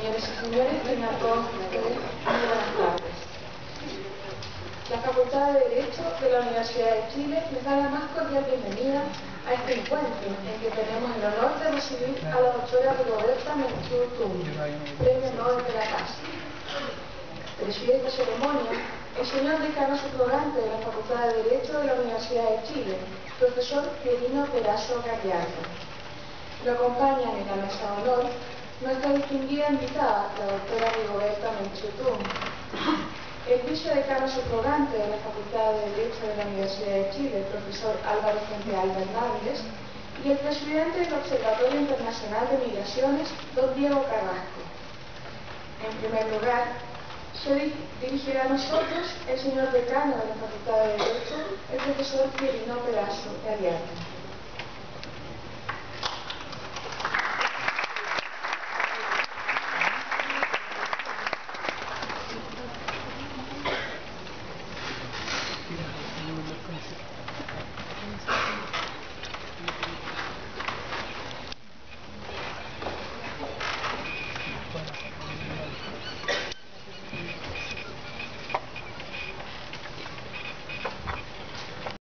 Señores y señores, tengan todos ustedes muy buenas tardes. La Facultad de Derecho de la Universidad de Chile les da la más cordial bienvenida a este encuentro en que tenemos el honor de recibir a la doctora Rigoberta Menchú Tum, Premio Nobel de la Paz. Preside esta ceremonia el señor decano subrogante de la Facultad de Derecho de la Universidad de Chile, profesor Quirino Perazo Gallardo. Lo acompañan en la mesa de honor nuestra distinguida invitada, la doctora Rigoberta Menchú Tum, el vicedecano subrogante de la Facultad de Derecho de la Universidad de Chile, el profesor Álvaro Fuentealba Hernández, y el presidente del Observatorio Internacional de Migraciones, don Diego Carrasco. En primer lugar, se dirigirá a nosotros el señor decano de la Facultad de Derecho, el profesor Quirino Perazo Gallardo.